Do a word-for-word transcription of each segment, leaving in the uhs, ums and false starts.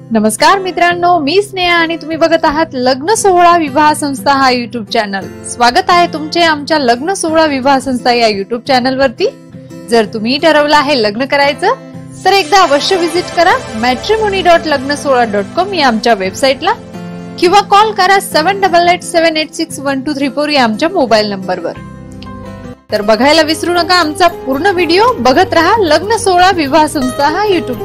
नमस्कार मित्रांनो, मी स्नेहा आणि तुम्ही बघत आहात लग्न सोहळा विवाह संस्था हा युट्यूब चॅनल। स्वागत आहे तुमचे आमच्या लग्न सोहळा विवाह संस्था या युट्यूब चॅनल वरती। जर तुम्ही ठरवलं आहे लग्न करायचं तर एकदा अवश्य विजिट करा मॅट्रिमोनी डॉट लग्न सोहळा डॉट कॉम या आमच्या वेबसाईटला किंवा कॉल करा seven double eight seven eight six one two three four या आमच्या मोबाईल नंबरवर। तर बघायला विसरू नका आमचा पूर्ण व्हिडिओ। बघत रहा लग्न सोहळा विवाह संस्था हा युट्यूब।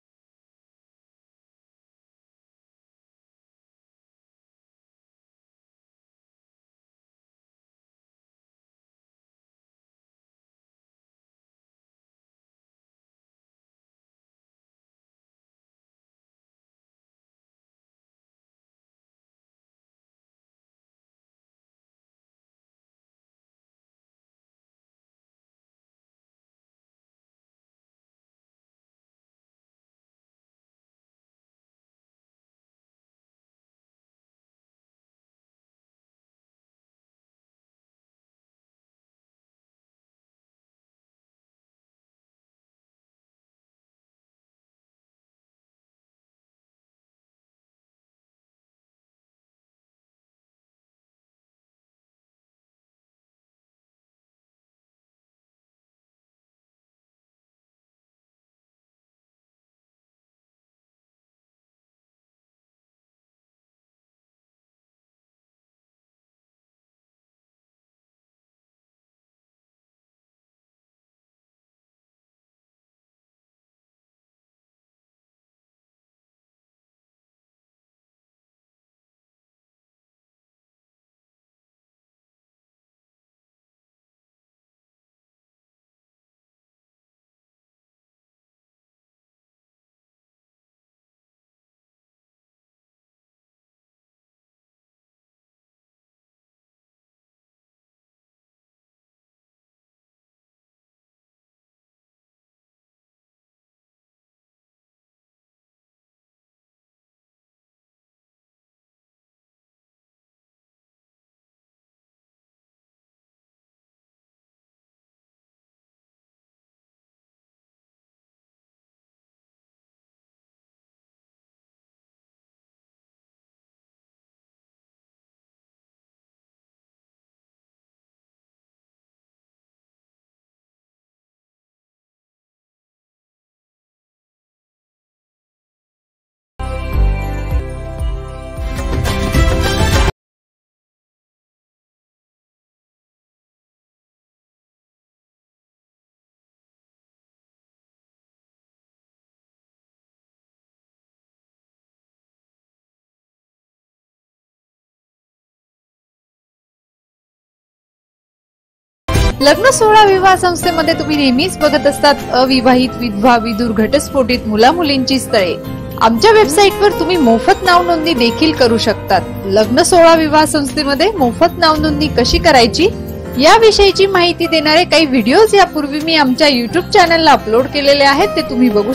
लग्न सोहळा विवाह संस्थेमध्ये तुम्ही नेहमीच बघत असतात अविवाहित, विधवा, विधुर, घटस्फोटित मुला मुलींची स्थळे। आमच्या वेबसाईटवर तुम्ही मोफत नाव नोंदणी देखील करू शकतात। लग्न सोहळा विवाह संस्थेमध्ये मोफत नाव नोंदणी कशी करायची याविषयीची माहिती देणारे काही व्हिडिओज यापूर्वी मी आमच्या युट्यूब चॅनलला अपलोड केलेले आहेत, ते तुम्ही बघू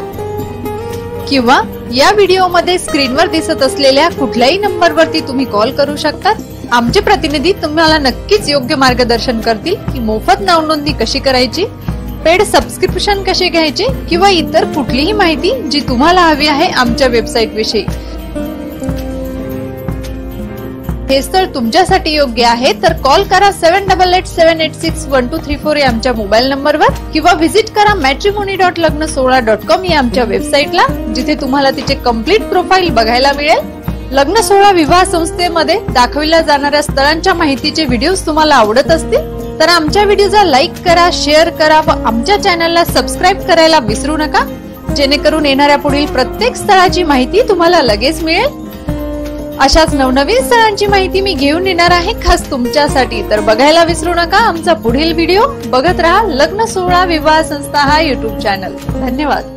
शकतात किंवा या व्हिडिओमध्ये स्क्रीनवर दिसत असलेल्या कुठल्याही नंबरवरती तुम्ही कॉल करू शकतात। आमचे प्रतिनिधी तुम्हाला नक्कीच योग्य मार्गदर्शन करतील की मोफत नाव नोंदणी कशी करायची, पेड सबस्क्रिप्शन कसे घ्यायचे किंवा इतर कुठलीही माहिती जी तुम्हाला हवी आहे आमच्या वेबसाईट विषयी। हे स्थळ तुमच्यासाठी योग्य आहे तर कॉल करा seven double eight seven eight six one two three four या आमच्या मोबाईल नंबरवर किंवा व्हिजिट करा मॅट्रिमोनी डॉट लग्न सोहळा डॉट कॉम या आमच्या वेबसाईटला, जिथे तुम्हाला तिचे कम्प्लीट प्रोफाईल बघायला मिळेल। लग्न सोहळा विवाह संस्थेमध्ये दाखविल्या जाणाऱ्या स्थळांच्या माहितीचे व्हिडिओज तुम्हाला आवडत असतील तर आमच्या व्हिडिओला लाईक करा, शेअर करा व आमच्या चॅनलला सबस्क्राईब करायला विसरू नका, जेणेकरून येणाऱ्या पुढील प्रत्येक स्थळाची माहिती तुम्हाला लगेच मिळेल। अशाच नवनवीन स्थळांची माहिती मी घेऊन येणार आहे खास तुमच्यासाठी। तर बघायला विसरू नका आमचा पुढील व्हिडिओ। बघत रहा लग्न सोहळा विवाह संस्था हा युट्यूब चॅनल। धन्यवाद।